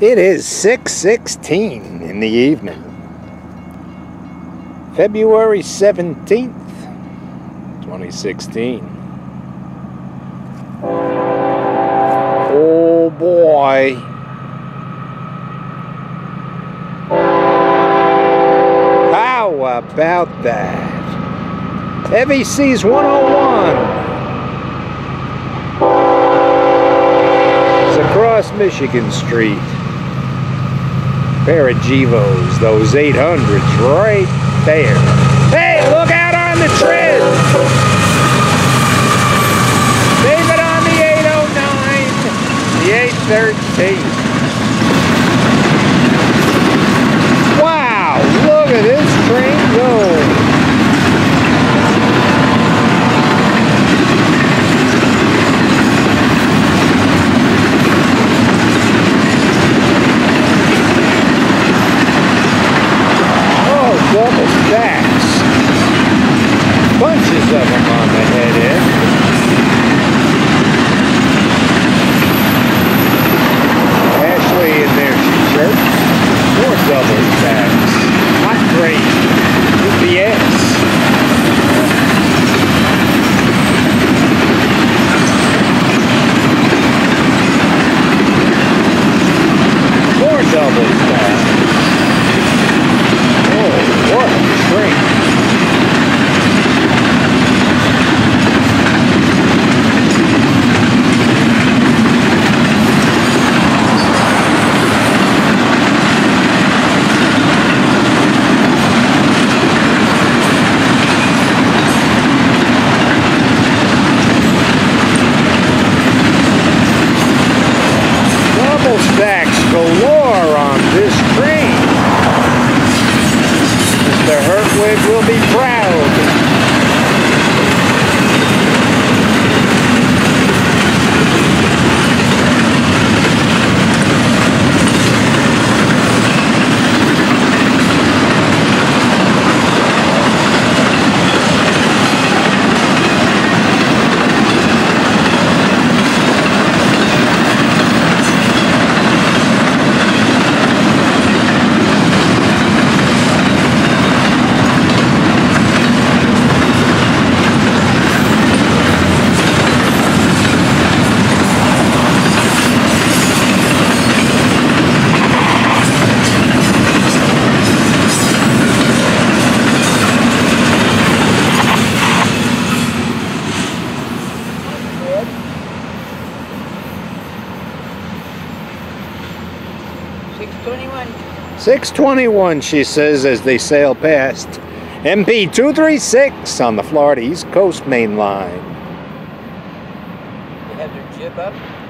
It is 6:16 in the evening, February 17th, 2016. Oh boy. How about that? FEC101 is across Michigan Street. Pair of Gevos, those 800s right there. Hey, look out on the tread! Save it on the 809, the 813. Wow, look at this train go. Double stacks. Bunches of them on the head end. Ashley in there, she chirps. More double stacks. Hot grade. UPS. More double stacks. What a train. Double stacks galore on this train. The Hertwig will be proud. .621, she says as they sail past MP 236 on the Florida East Coast main line. They have their jib up.